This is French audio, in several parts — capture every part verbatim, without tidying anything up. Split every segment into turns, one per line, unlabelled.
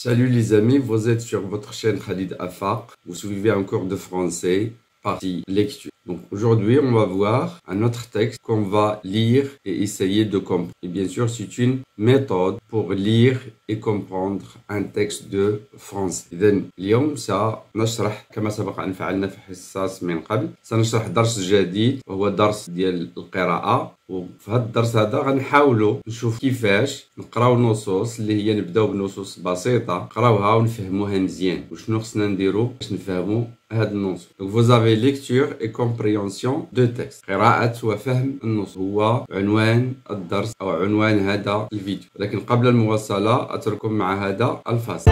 Salut les amis, vous êtes sur votre chaîne Khalid Afaq. Vous suivez un cours de français, partie lecture. Donc aujourd'hui, on va voir un autre texte qu'on va lire et essayer de comprendre. Et bien sûr, c'est une méthode pour lire et comprendre un texte de français. إذن اليوم سنشرح كما سبق أن فعلنا في حصص من قبل، سنشرح درس جديد وهو درس ديال القراءة. وفي هذا الدرس هذا غنحاولوا نشوف كيفاش نقراو نصوص اللي هي نبداو بنصوص بسيطة نقراوها ونفهموها مزيان، وشنو خصنا نديرو باش نفهمو هاد النصوص. Donc vous avez lecture et compréhension de texte. قراءة وفهم النصوص هو عنوان الدرس أو عنوان هذا الفيديو، لكن قبل المواصلة أترككم مع هذا الفاصل.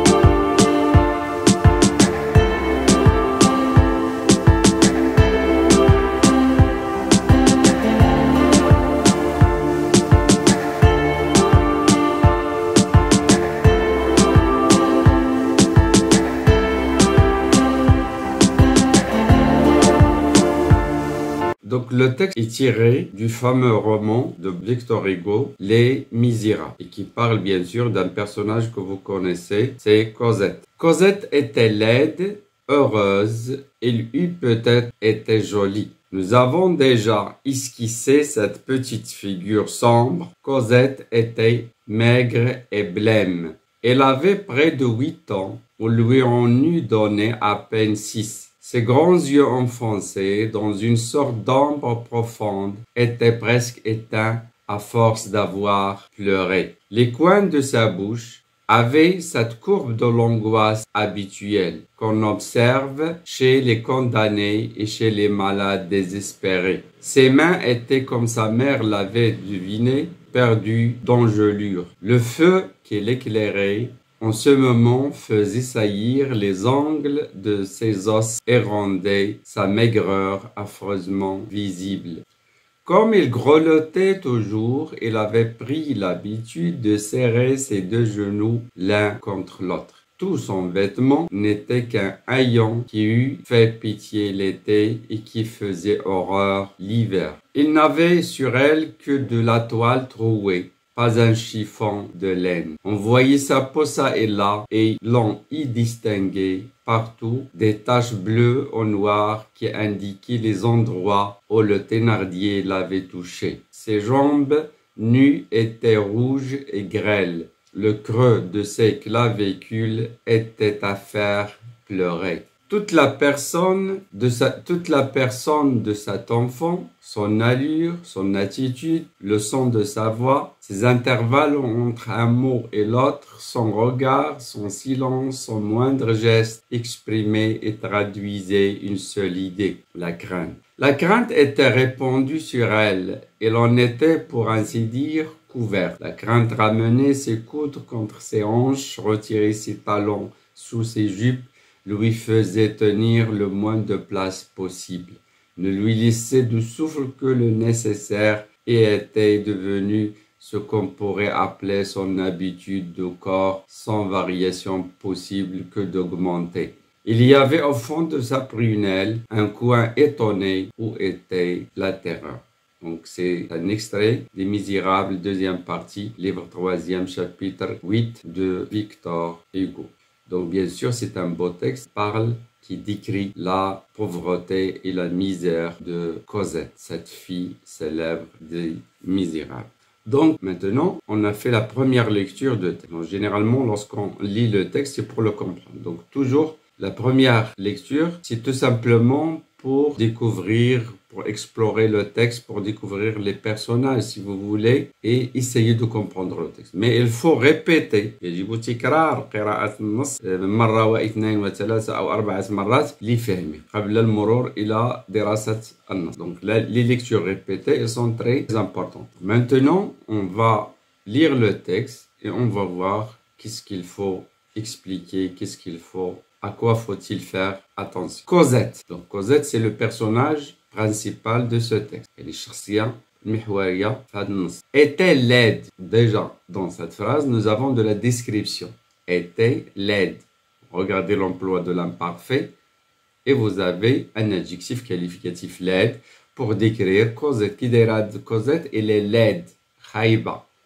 Donc le texte est tiré du fameux roman de Victor Hugo, Les Misérables, et qui parle bien sûr d'un personnage que vous connaissez, c'est Cosette. Cosette était laide, heureuse, elle eût peut-être été jolie. Nous avons déjà esquissé cette petite figure sombre. Cosette était maigre et blême. Elle avait près de huit ans, on lui en eût donné à peine six. Ses grands yeux enfoncés dans une sorte d'ombre profonde étaient presque éteints à force d'avoir pleuré. Les coins de sa bouche avaient cette courbe de l'angoisse habituelle qu'on observe chez les condamnés et chez les malades désespérés. Ses mains étaient, comme sa mère l'avait deviné, perdues d'engelure. Le feu qui l'éclairait en ce moment faisait saillir les angles de ses os et rendait sa maigreur affreusement visible. Comme il grelottait toujours, il avait pris l'habitude de serrer ses deux genoux l'un contre l'autre. Tout son vêtement n'était qu'un haillon qui eût fait pitié l'été et qui faisait horreur l'hiver. Il n'avait sur elle que de la toile trouée, pas un chiffon de laine. On voyait sa peau ça et là, et l'on y distinguait partout des taches bleues ou noires qui indiquaient les endroits où le Thénardier l'avait touché. Ses jambes nues étaient rouges et grêles. Le creux de ses clavicules était à faire pleurer. Toute la personne de sa, toute la personne de cet enfant, son allure, son attitude, le son de sa voix, ses intervalles entre un mot et l'autre, son regard, son silence, son moindre geste exprimaient et traduisaient une seule idée, la crainte. La crainte était répandue sur elle, et l'on était, pour ainsi dire, couvert. La crainte ramenait ses coudes contre ses hanches, retirait ses talons sous ses jupes, lui faisait tenir le moins de place possible, ne lui laissait de souffle que le nécessaire et était devenu ce qu'on pourrait appeler son habitude de corps sans variation possible que d'augmenter. Il y avait au fond de sa prunelle un coin étonné où était la terreur. Donc c'est un extrait des Misérables, deuxième partie, livre troisième, chapitre huit de Victor Hugo. Donc bien sûr, c'est un beau texte qui parle, qui décrit la pauvreté et la misère de Cosette, cette fille célèbre des Misérables. Donc maintenant, on a fait la première lecture de texte. Donc, généralement, lorsqu'on lit le texte, c'est pour le comprendre. Donc toujours, la première lecture, c'est tout simplement pour découvrir, pour explorer le texte, pour découvrir les personnages, si vous voulez, et essayer de comprendre le texte. Mais il faut répéter. يجب تكرار قراءة النص مرة واثنين وثلاثة أو أربعة مرات لفهمه قبل المرور إلى دراسة النص. Donc les lectures répétées, elles sont très importantes. Maintenant, on va lire le texte et on va voir qu'est-ce qu'il faut expliquer, qu'est-ce qu'il faut, à quoi faut-il faire attention. Cosette. Donc Cosette, c'est le personnage principal de ce texte. Elle est الشخصية المحورية في هذا النص. Était laide. Déjà, dans cette phrase, nous avons de la description. Était laide. Regardez l'emploi de l'imparfait. Et vous avez un adjectif qualificatif laide pour décrire Cosette. Qui dira de Cosette, elle est laide. خايبة.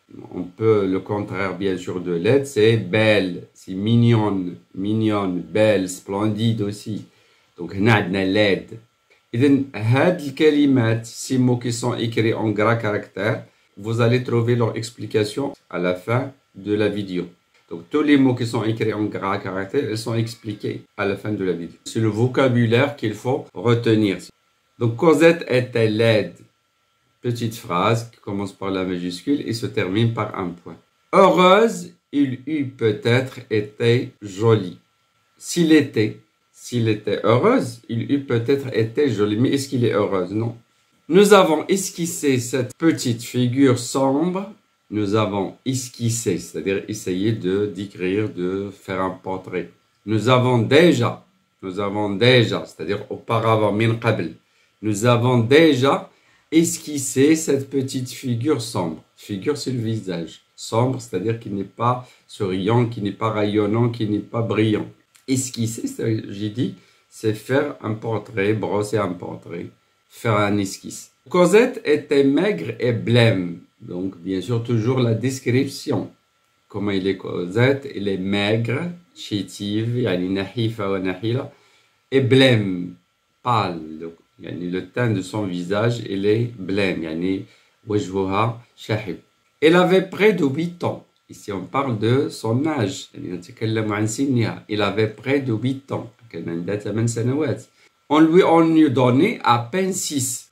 On peut, le contraire bien sûr de laide, c'est belle, c'est mignonne, mignonne, belle, splendide aussi. Donc, on a laide. إذن هاد الكلمات, ces mots qui sont écrits en gras caractères, vous allez trouver leur explication à la fin de la vidéo. Donc, tous les mots qui sont écrits en gras caractères, ils sont expliqués à la fin de la vidéo. C'est le vocabulaire qu'il faut retenir. Donc, Cosette était laide. Petite phrase qui commence par la majuscule et se termine par un point. Heureuse, il eût peut-être été jolie. S'il était, s'il était heureuse, il eût peut-être été jolie. Mais est-ce qu'il est heureuse? Non. Nous avons esquissé cette petite figure sombre. Nous avons esquissé, c'est-à-dire essayer de d'écrire, de faire un portrait. Nous avons déjà, nous avons déjà, c'est-à-dire auparavant, min qabl, nous avons déjà esquissé cette petite figure sombre. Figure, c'est le visage. Sombre, c'est-à-dire qui n'est pas souriant, qui n'est pas rayonnant, qui n'est pas brillant. Esquisser, j'ai dit, c'est faire un portrait, brosser un portrait, faire un esquisse. Cosette était maigre et blême. Donc, bien sûr, toujours la description. Comment il est Cosette? Il est maigre, chétive, yani nahifa wa nahila, et blême, pâle. Donc, yani le teint de son visage, il est blême, yani wajhuha shahib. Elle avait près de huit ans. Ici, on parle de son âge. Il avait près de huit ans. On lui en eut donné à peine six.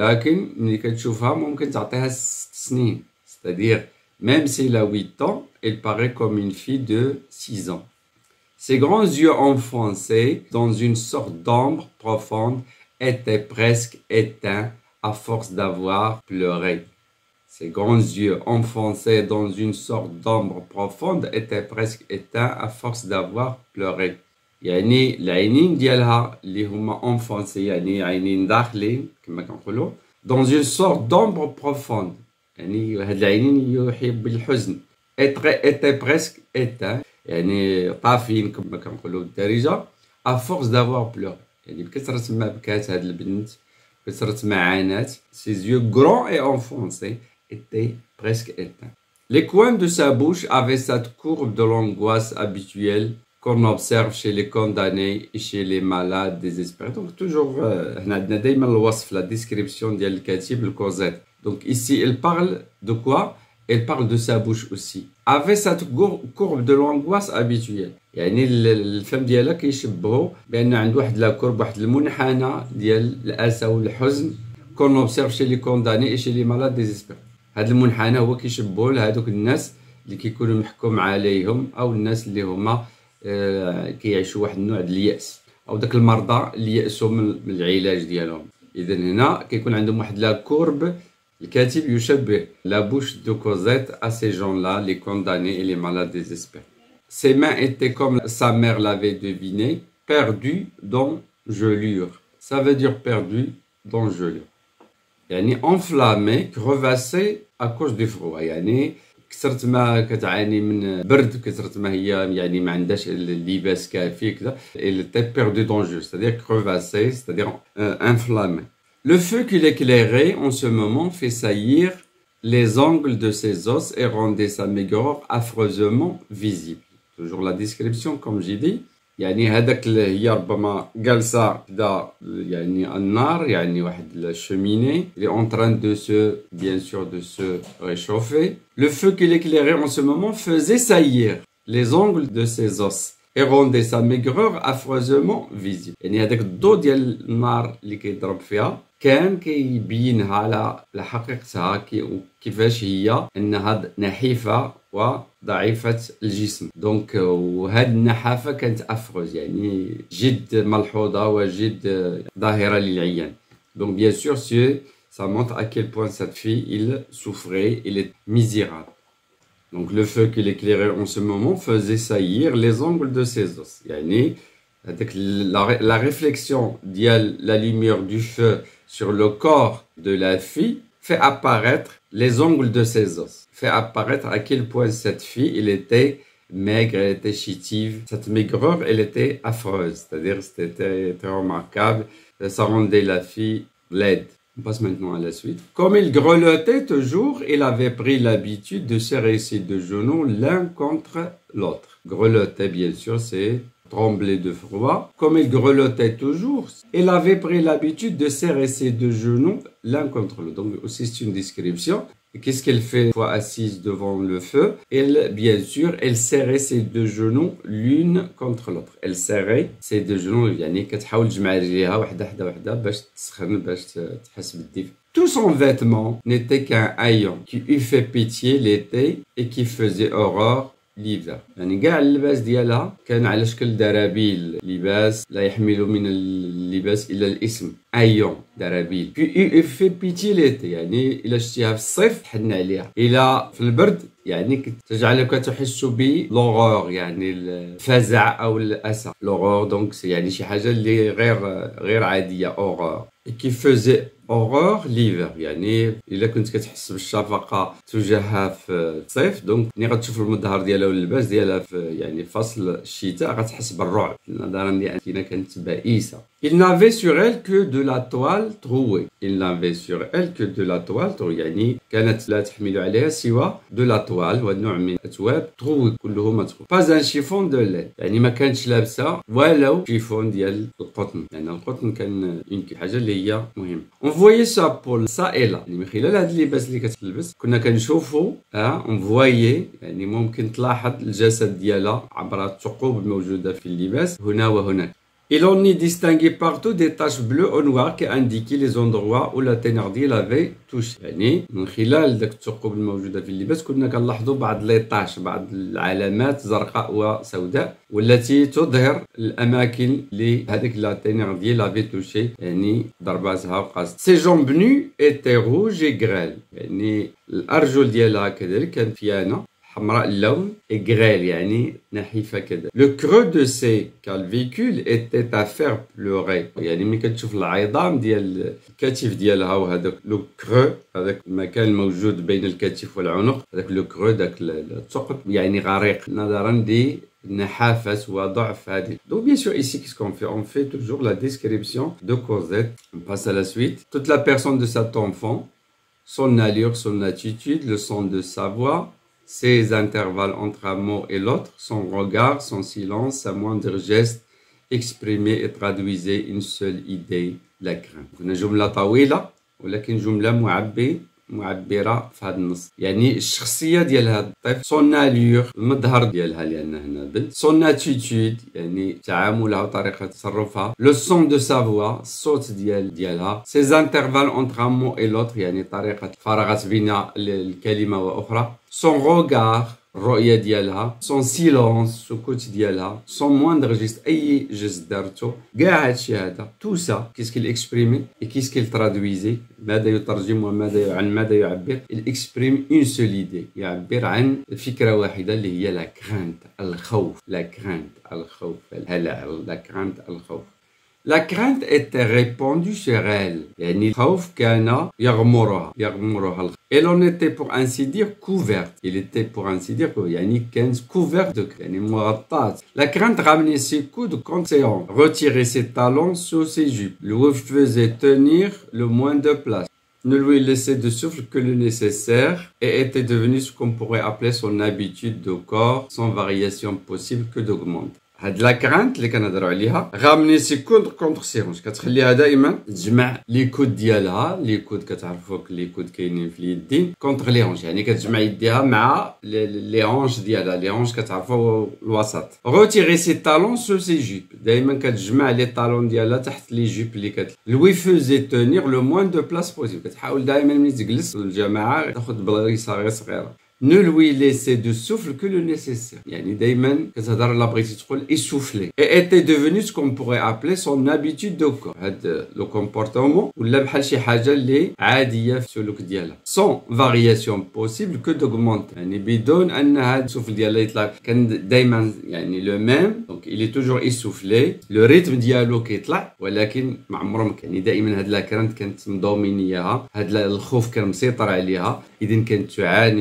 C'est-à-dire, même s'il a huit ans, elle paraît comme une fille de six ans. Ses grands yeux enfoncés dans une sorte d'ombre profonde étaient presque éteints à force d'avoir pleuré. Ses grands yeux enfoncés dans une sorte d'ombre profonde étaient presque éteints à force d'avoir pleuré. يعني العينين ديالها اللي هما enfoncés يعني عينين داخلين كما كنقولوا dans une sorte d'ombre profonde. يعني هاد العينين يوحي بالحزن. étaient presque éteints يعني طافين كما كنقولوا بالدارجة à force d'avoir pleuré. يعني بكثرة ما بكات هاد البنت بكثرة ما عانات. Ses yeux grands et enfoncés était presque éteint. Les coins de sa bouche avaient cette courbe de l'angoisse habituelle qu'on observe chez les condamnés et chez les malades désespérés. Donc toujours, on a دايما الوصف, la description ديال الكاتب الكوزيت. Donc ici, elle parle de quoi? Elle parle de sa bouche aussi. Avait cette courbe de l'angoisse habituelle. يعني الفم ديالها كيشبهوا بأن عنده واحد لا كورب, واحد المنحنى ديال الأسى والحزن qu'on observe chez les condamnés et chez les malades désespérés. هذا المنحنى هو كيشبهوا لهذوك الناس اللي كيكونوا محكوم عليهم او الناس اللي هما آه كيعيشوا واحد النوع ديال اليأس او داك المرضى اللي يأسوا من العلاج ديالهم. اذا هنا كيكون عندهم واحد لا كورب. الكاتب يشبه la bouche de Cosette à ces gens-là, les condamnés et les malades désespérés. Ses mains étaient comme sa mère l'avait deviné, perdues dans gelure. Ça veut dire perdu dans gelure. يعني enflammé, crevassé à cause du froid. يعني كثرت ما كتعاني من برد, كثرت ما هي يعني ما عندهاش اللباس كافي كذا. Elle était perdue dans gelure, c'est-à-dire crevassé, c'est-à-dire euh, inflammé. Le feu qui l'éclairait en ce moment fait saillir les angles de ses os et rendait sa maigreur affreusement visible. Toujours la description comme j'ai dit. يعني هذاك اللي هي ربما جالسة كدا يعني النار يعني واحد الشميني il est en train de se bien sûr de se réchauffer. Le feu qui l'éclairait en ce moment faisait saillir les angles de ses os et rendait sa maigreur affreusement visible. يعني هذاك الضوء ديال النار اللي كيضرب فيها كان كيبينها على حقيقتها كيفاش هي انها نحيفه وضعيفه الجسم. دونك وهاد النحافه كانت افروز يعني جد ملحوظه وجد ظاهره للعيان. دونك bien sûr ça montre à quel point cette fille il souffrait, il est misérable. Donc le feu qui l'éclairait en ce moment faisait saillir les angles de ses os. يعني la, la réflexion ديال la lumière du feu sur le corps de la fille fait apparaître les angles de ses os, fait apparaître à quel point cette fille, elle était maigre, elle était chétive. Cette maigreur, elle était affreuse, c'est-à-dire c'était très remarquable, ça rendait la fille laide. On passe maintenant à la suite. Comme il grelottait toujours, il avait pris l'habitude de serrer ses deux genoux l'un contre l'autre. Grelotter, bien sûr, c'est trembler de froid. Comme il grelottait toujours, il avait pris l'habitude de serrer ses deux genoux l'un contre l'autre. Donc aussi c'est une description. Qu'est-ce qu'elle fait une fois assise devant le feu? Elle, bien sûr, elle serrait ses deux genoux l'une contre l'autre. Elle serrait ses deux genoux, يعني كتحاول تجمع رجليها وحده حدا وحده باش تسخن باش تحس بالدفء. Tout son vêtement n'était qu'un haillon qui eût fait pitié l'été et qui faisait horreur l'hiver. يعني كاع اللباس ديالها كان على شكل درابيل، لباس لا يحمل من اللباس الا الاسم، ايون درابيل. في في بيتي ليتي يعني الا شتيها في الصيف تحن عليها، الا في البرد يعني تجعلك تحس بلوغور يعني الفزع او الاسى. لوغور دونك يعني شي حاجه اللي غير غير عاديه، اورور. كي فوزي اورور ليفر يعني الا كنت كتحس بالشفقه تجاهها في الصيف، دونك ملي غتشوف المظهر ديالها واللباس ديالها في يعني فصل الشتاء غتحس بالرعب نظرا لانها كانت بائسه. Il n'avait sur elle que de la toile trouée. Il n'avait sur elle que de la toile trouée يعني كانت لا تحمل عليها سوى de la toile ونوع من الأثواب trouée كله متروك. Pas un chiffon de laine يعني ما كانتش لابسه ولو شيفون ديال القطن، يعني القطن كان يمكن حاجه اللي هي مهمه. On voyait sa peau ça et là يعني من خلال هذا اللباس اللي كتلبس كنا كنشوفوا اه on voyait يعني ممكن تلاحظ الجسد ديالها عبر الثقوب الموجوده في اللباس هنا وهناك. Et l'on y distinguait partout des taches bleues ou noires qui indiquaient les endroits où la Thénardier l'avait touché. يعني من خلال داك الثقوب الموجودة في اللباس كنا كنلاحظوا بعض لي طاش، بعض العلامات زرقاء وسوداء والتي تظهر الأماكن اللي هذيك لا Thénardier l'avait touché يعني ضرباتها وقاصد. Ses jambes nues étaient rouges et grêles يعني الأرجل ديالها كذلك كانت فيانة حمراء اللون إغريل يعني نحيفة كذا. Le creux de ses calvicules était à faire pleurer يعني ملي كتشوف العظام ديال الكتف ديالها وهذاك لو كرو هذاك المكان الموجود بين الكتف والعنق هذاك لو كرو داك الثقب يعني غريق نظرا لنحافة وضعف هذه. Donc bien sûr ici qu'est-ce qu'on fait? On fait toujours la description de Cosette. On passe à la suite. Toute la personne de cet enfant, son allure, son attitude, le son de sa voix, ses intervalles entre un mot et l'autre, son regard, son silence, sa moindre geste exprimait et traduisait une seule idée, la crainte. هنا جملة طويلة ولكن جملة معبي معبرة في هذا النص. يعني الشخصية ديال هذا الطفل، son allure المظهر ديالها لأن هنا بنت، son attitude يعني تعاملها وطريقة تصرفها، le son de sa voix الصوت ديال ديالها، ses intervalles entre un mot et l'autre يعني طريقة الفراغات بين الكلمة وأخرى، son regard الرؤية ديالها، son silence السكوت ديالها، son moindre geste أي جست دارتو، كاع هادشي هذا tout ça qu'est-ce qu'il exprimait et qu'est-ce qu'il traduisait، ماذا يترجم وماذا عن ماذا يعبر. il exprime une seule idée يعبر عن فكرة واحدة اللي هي la crainte الخوف، la crainte الخوف، الهلع، la crainte الخوف. La crainte était répandue sur elle يعني الخوف كان يغمرها يغمرها الخوف. Elle en était pour ainsi dire couverte. Il était pour ainsi dire يعني كانت couverte de يعني مغطاة. La crainte ramenait ses coudes contre ses hanches, retirait ses talons sous ses jupes, lui faisait tenir le moins de place, ne lui laissait de souffle que le nécessaire et était devenu ce qu'on pourrait appeler son habitude de corps sans variation possible que d'augmenter. هاد لا كرانت اللي كنهضروا عليها غامني سي كود كونتر سي هونش كتخليها دائما تجمع لي كود ديالها. لي كود كتعرفوك لي كود كاينين في اليدين كونتر لي هونش يعني كتجمع يديها مع لي هونش ديالها. لي هونش كتعرفوا الوسط. روتيري سي طالون سو سي جيب دائما كتجمع لي طالون ديالها تحت لي جيب اللي كت لوي فوزي تونير لو موان دو بلاص بوسيبل. كتحاول دائما ملي تجلس الجماعه تاخذ بلايصه غير صغيره. Ne lui laissait de souffle que le nécessaire. يعني دايما كتهضر لا بغيتي تقول essoufflé. Et était devenu ce qu'on pourrait appeler son habitude de corps. هاد لو كومبورتمون ولا بحال شي حاجه اللي عاديه في السلوك ديالها. Sans variation possible que d'augmenter. يعني بدون ان هاد السوفل ديالها يطلع كان دايما يعني لو ميم. دونك il est toujours essoufflé. لو ريتم ديالو كيطلع ولكن ما عمره يعني دائما هاد لا كرانت كانت مدومينياها. هاد الخوف كان مسيطر عليها اذا كانت تعاني من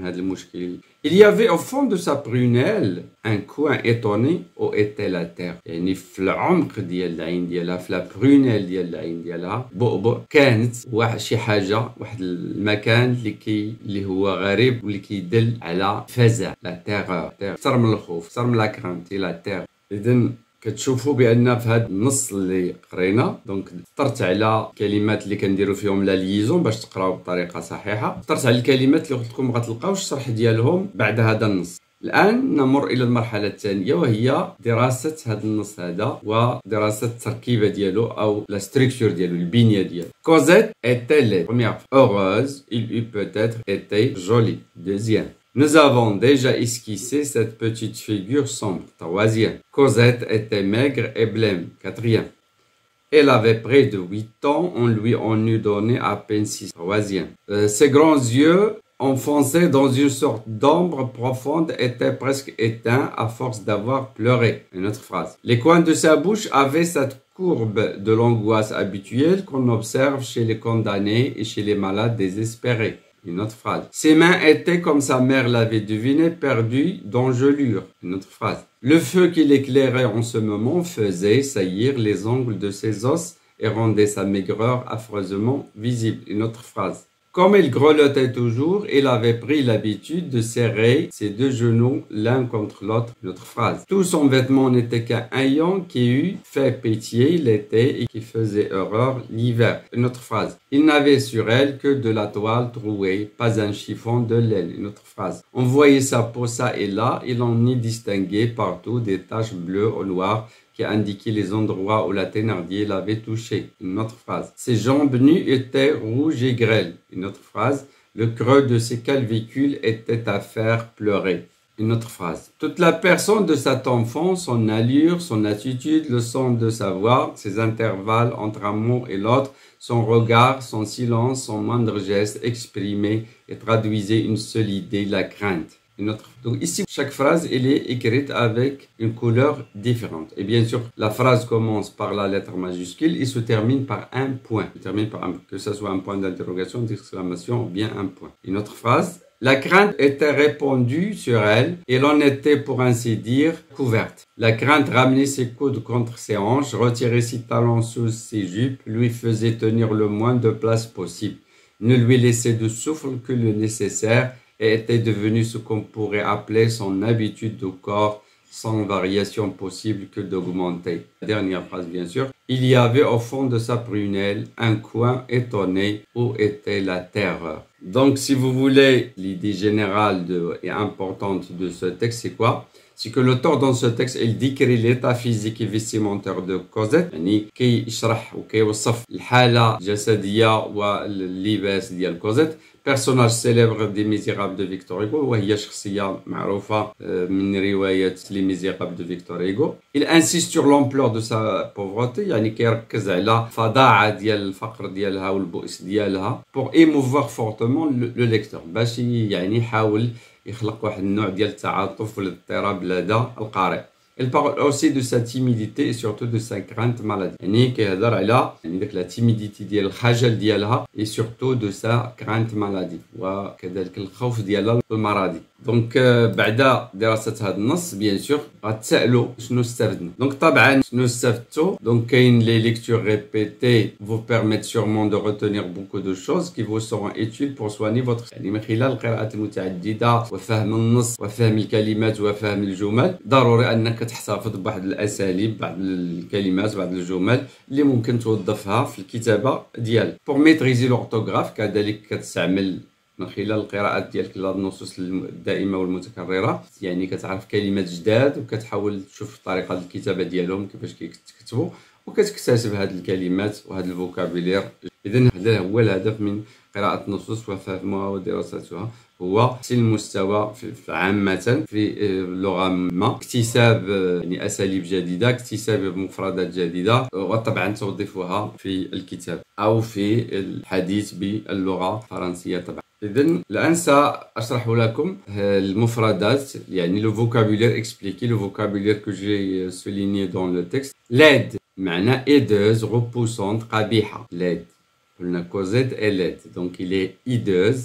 هذا المشكل. Il y avait au fond de sa prunelle un coin étonné où était la terre. يعني في العمق ديال العين ديالها في لا برونيل ديال العين ديالها بؤبؤ كانت واحد شي حاجه واحد المكان اللي كي اللي هو غريب واللي كيدل على فزع لا تيغور اكثر من الخوف اكثر من لا كرانتي لا تيغ. اذا كتشوفوا بان في هذا النص اللي قرينا دونك اخترت على كلمات اللي كنديروا فيهم لا ليزون باش تقراو بطريقه صحيحه. اخترت على الكلمات اللي قلت لكم غتلقاو الشرح ديالهم بعد هذا النص. الآن نمر إلى المرحلة الثانية وهي دراسة هذا النص هذا ودراسة التركيبة ديالو أو لا ستركتور ديالو البنية ديالو. Cosette était laide. Première fois. Heureuse, il eût peut-être été jolie. Deuxième. Nous avons déjà esquissé cette petite figure sombre. Troisième. Cosette était maigre et blême. Quatrième. Elle avait près de huit ans, on lui en eût donné à peine six. Troisième. Euh, ses grands yeux enfoncés dans une sorte d'ombre profonde étaient presque éteints à force d'avoir pleuré. Une autre phrase. Les coins de sa bouche avaient cette courbe de l'angoisse habituelle qu'on observe chez les condamnés et chez les malades désespérés. Une autre phrase. Ses mains étaient, comme sa mère l'avait deviné, perdues d'engelure. Une autre phrase. Le feu qui l'éclairait en ce moment faisait saillir les ongles de ses os et rendait sa maigreur affreusement visible. Une autre phrase. Comme il grelottait toujours, il avait pris l'habitude de serrer ses deux genoux l'un contre l'autre. Une autre phrase. Tout son vêtement n'était qu'un haillon qui eût fait pitié l'été et qui faisait horreur l'hiver. Une autre phrase. Il n'avait sur elle que de la toile trouée, pas un chiffon de laine. Une autre phrase. On voyait sa peau ça et là, il en y distinguait partout des taches bleues ou noires qui indiquait les endroits où la Thénardier l'avait touché. Une autre phrase. Ses jambes nues étaient rouges et grêles. Une autre phrase. Le creux de ses calvicules était à faire pleurer. Une autre phrase. Toute la personne de cet enfant, son allure, son attitude, le son de sa voix, ses intervalles entre un mot et l'autre, son regard, son silence, son moindre geste exprimait et traduisait une seule idée, la crainte. Une autre. Donc ici, chaque phrase, elle est écrite avec une couleur différente. Et bien sûr, la phrase commence par la lettre majuscule et se termine par un point. Se termine par un, que ce soit un point d'interrogation, d'exclamation ou bien un point. Une autre phrase. La crainte était répandue sur elle et l'on était, pour ainsi dire, couverte. La crainte ramenait ses coudes contre ses hanches, retirait ses talons sous ses jupes, lui faisait tenir le moins de place possible, ne lui laissait de souffle que le nécessaire et était devenu ce qu'on pourrait appeler son habitude de corps, sans variation possible que d'augmenter. La dernière phrase, bien sûr. Il y avait au fond de sa prunelle un coin étonné où était la terreur. Donc, si vous voulez, l'idée générale de, et importante de ce texte, c'est quoi? C'est que l'auteur dans ce texte, il décrit l'état physique et vestimentaire de Cosette. يعني كيشرح وكيوصف الحالة الجسدية واللباس ديال كوزيت. personnage célèbre des Misérables de Victor Hugo وهي شخصية معروفة من رواية Les Misérables de Victor Hugo. Il insiste sur l'ampleur de sa pauvreté يعني كيركز على فظاعة ديال الفقر ديالها والبؤس ديالها pour émouvoir fortement le lecteur باش يعني يحاول يخلق واحد النوع ديال التعاطف والاضطراب لدى القارئ. Elle parle aussi de sa timidité et surtout de sa crainte maladie. يعني كيهضر على يعني داك لا timidité ديال الخجل ديالها et surtout de sa crainte maladie وكذلك الخوف ديالها المرضي. دونك بعد دراسة هذا النص بيان سور غتسألوا شنو استفدنا. دونك طبعا شنو استفدتوا؟ دونك كاين لي ليكتور ريبيتي vous permettent sûrement de retenir beaucoup de choses qui vous seront utiles pour soigner votre يعني من خلال القراءات المتعددة وفهم النص وفهم الكلمات وفهم الجمل ضروري أنك تحتفظ بواحد الأساليب بعض الكلمات بعض الجمل اللي ممكن توظفها في الكتابة ديالك. pour maîtriser l'orthographe كذلك كتستعمل من خلال القراءات ديالك للنصوص الدائمه والمتكرره يعني كتعرف كلمات جداد وكتحاول تشوف طريقه الكتابه ديالهم كيفاش كيكتبوا وكتكتسب هذه الكلمات وهذا الفوكابولير. اذا هذا هو الهدف من قراءه النصوص وفهمها ودراستها هو تحسين المستوى في عامه في اللغه ما اكتساب يعني اساليب جديده اكتساب مفردات جديده وطبعا توظيفها في الكتاب او في الحديث باللغه الفرنسيه طبعا. إذن الآن سأشرح لكم المفردات يعني le vocabulaire expliqué le vocabulaire que j'ai souligné dans le texte. laide معنى aideuse repoussante قبيحة. laide قلنا Cosette est laide donc il est hideuse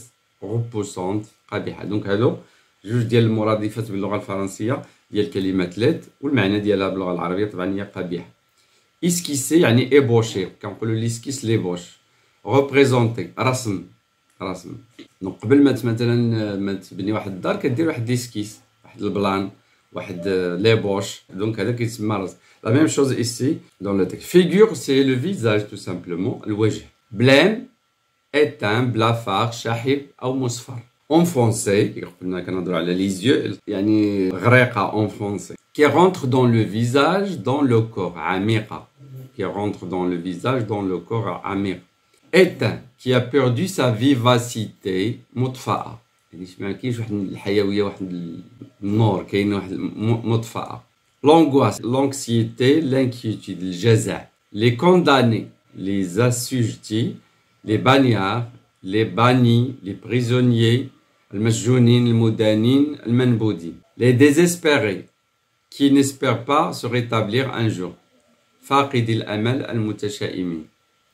repoussante قبيحة. دونك هادو جوج ديال المرادفات باللغة الفرنسية ديال كلمة ليد، والمعنى ديالها باللغة العربية طبعا هي قبيحة. اسكيسي يعني ايبوشي، كنقولوا ليسكيس ليبوش. ريبريزونتي رسم رسم. دونك قبل ما مثلا ما تبني واحد الدار كدير واحد ليسكيس، واحد البلان، واحد ليبوش. دونك هذا كيتسمى رسم. لا ميم شوز ايسي دون لو تيكست. فيغور سي لو فيزاج تو سامبلومون، الوجه. بلام éteint, blafard, شاحب أو مصفر. En français, قلنا كنهضروا على les yeux يعني غريقة en français. Qui rentre dans le visage, dans le corps, عميقة. Qui rentre dans le visage, dans le corps, عميق. Éteint, qui a perdu sa vivacité, مطفأة. يعني ما كاينش واحد الحيوية، واحد النور، كاين واحد مطفأة. L'angoisse, l'anxiété, l'inquiétude, الجزع. Les condamnés, les assujettis. Les bagnards, les bannis, les prisonniers, المسجونين, المدانين, المنبودين. Les désespérés, qui n'espèrent pas se rétablir un jour. فاقد الأمل, المتشائمين.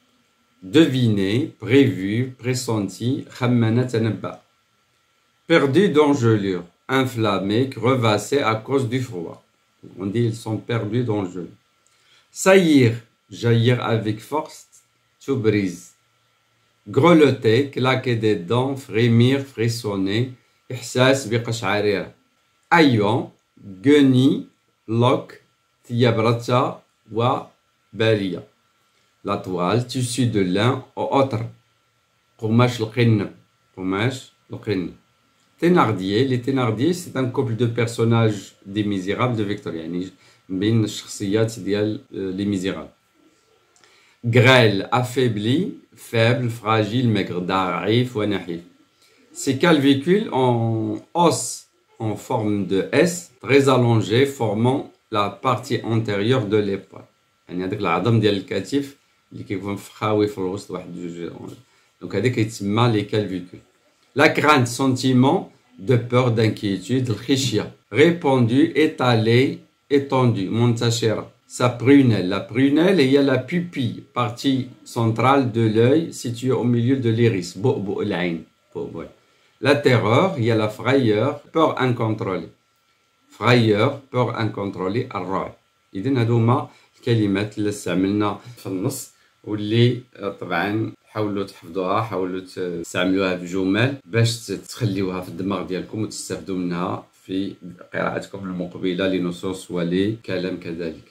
Deviner, prévu, pressenti, خمن, تنبأ. Perdu d'engelure, inflammé, crevassé à cause du froid. On dit ils sont perdus d'engelure. Saillir, jaillir avec force, tout brise. Grelotter, claquer des dents, frémir, frissonner, إحساس بقشعريرة. أيون, guenille, loque, تيابرتا وبالية. La toile, tissu de lin ou autre. قماش القن, قماش القن. Thénardier, les Thénardier, c'est un couple de personnages des Misérables de Victor, يعني بين الشخصيات ديال les Misérables. Grêle, affaibli, faible, fragile, maigre, ضعيف ونحيف. Ces calvicules en os en forme de S, très allongé, formant la partie antérieure de l'épaule. يعني هذاك العظم ديال الكتف اللي كيكون فخاوي في الوسط واحد جوج. دونك هذا كيتسمى لي كالفيكول. La crainte, sentiment de peur, d'inquiétude, الخشية. Répandu, étalé, étendu, منتشرة. Sa prunelle. La prunelle est la pupille, partie centrale de l'œil située au milieu de l'iris. بؤبؤ العين. بؤبؤ. La terreur, il y a la frayeur, peur incontrôlée. Frayeur, peur incontrôlée, الرعب. إذن هذوما الكلمات اللي استعملنا في النص واللي طبعا حاولوا تحفظوها، حاولوا تستعملوها في جمل باش تخليوها في الدماغ ديالكم وتستافدوا منها في قراءتكم المقبلة لنصوص ولكلام كذلك.